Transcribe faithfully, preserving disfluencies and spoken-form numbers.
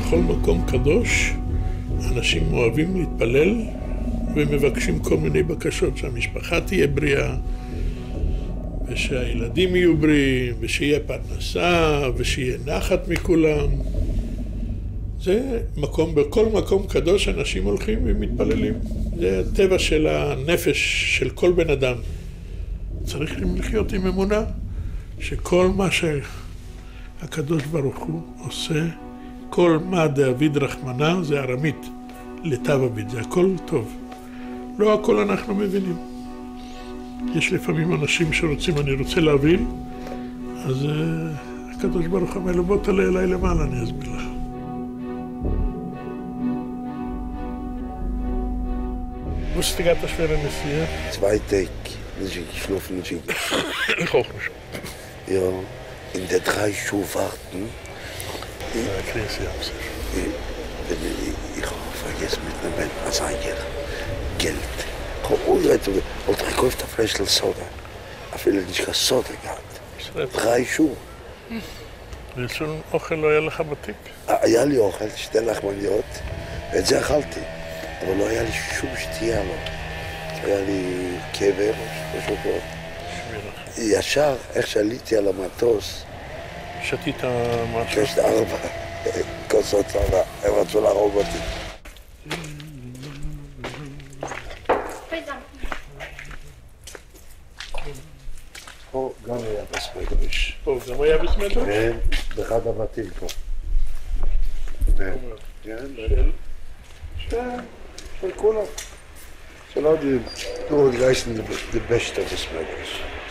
בכל מקום קדוש אנשים אוהבים להתפלל ומבקשים כל מיני בקשות, שהמשפחה תהיה בריאה ושהילדים יהיו בריאים ושיהיה פרנסה ושיהיה נחת מכולם. זה מקום, בכל מקום קדוש אנשים הולכים ומתפללים. זה הטבע של הנפש של כל בן אדם. צריך לחיות עם אמונה שכל מה שהקדוש ברוך הוא עושה, כל מה דאביד רחמנה זה ארמית, לטב אביד, זה הכל טוב. לא הכל אנחנו מבינים. יש לפעמים אנשים שרוצים, אני רוצה להבין, אז uh, הקדוש ברוך הוא אומר לו, בוא תעלה אליי למעלה, אני אסביר לך. Wo ist die Gata schwere Messier? Zwei Tage, nicht geschlafen, nicht Ich auch nicht. Ja, in der drei Schuhe warten. Ja, kriegen Sie ab sich. Ich habe vergessen mit meinem Asaier. Geld. Und ich kaufe ein Fläschchen Soda. Ich will nicht kein Soda gehabt. Drei Schuhe. Willst du einen Ochel לא היה לך בתיק? היה לי אוכל, שתי לחמניות, ואת זה אכלתי. אבל לא היה לי שום שתייה, לא. היה לי קבר, משהו פה. ישר, איך שעליתי על המטוס, שתית משהו? יש ארבע כוסות צבא, הם רצו להרוג אותי. פה גם היה בסמדרש. פה גם היה בסמדרש? כן, באחד הבתים פה. כן, של? של, של כולם. שלא יודעים, du reist in the best of the smokers.